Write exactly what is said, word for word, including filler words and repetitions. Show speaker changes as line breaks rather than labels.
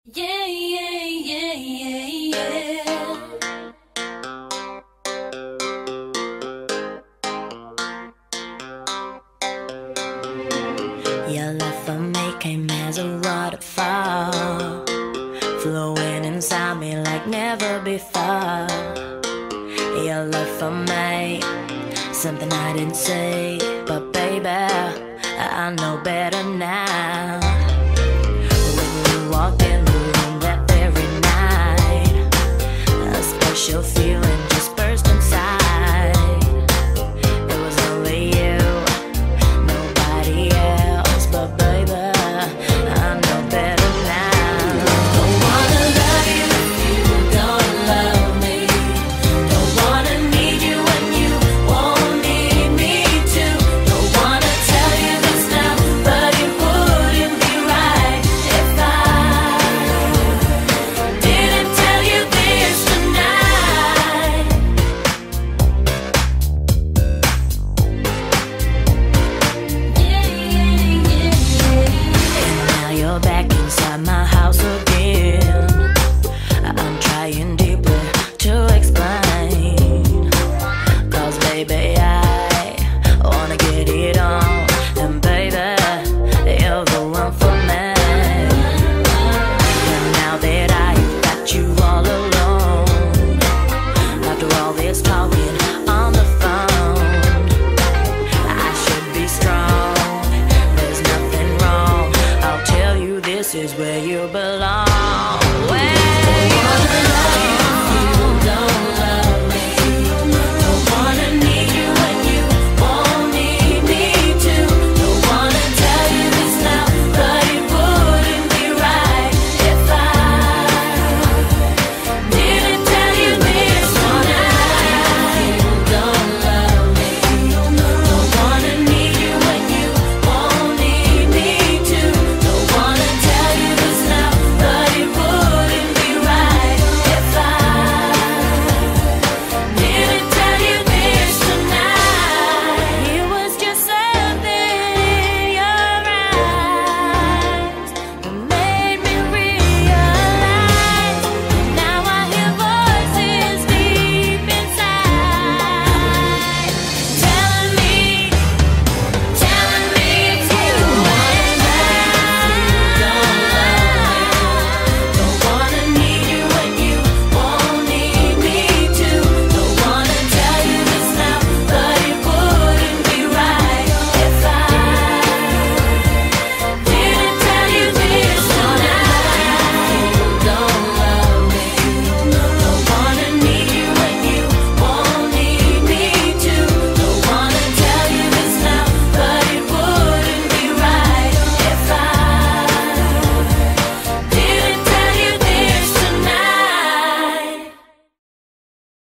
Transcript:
Yeah, yeah, yeah, yeah, yeah. Your love for me came as a waterfall, flowing inside me like never before. Your love for me, something I didn't say, but baby, I know better now. When you walked in the room that very night, a special feeling just burst inside. It was only you, nobody else, but baby, I know better now. Don't wanna love you if you don't love me. Don't wanna need you when you won't need me to. Don't wanna tell you this now, but it wouldn't be right if I didn't tell you this tonight. Yeah, yeah, yeah. And now you're back inside my house again. I'm trying deeply to explain, 'cause baby, I wanna get it on. And baby, you're the one for me. And now that I got you all alone, after all this talking on the phone, I should be strong. There's nothing wrong. I'll tell you, this is where you belong. Well,